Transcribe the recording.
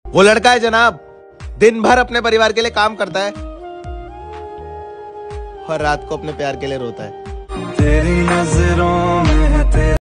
वो लड़का है जनाब, दिन भर अपने परिवार के लिए काम करता है और रात को अपने प्यार के लिए रोता है। तेरी नजरों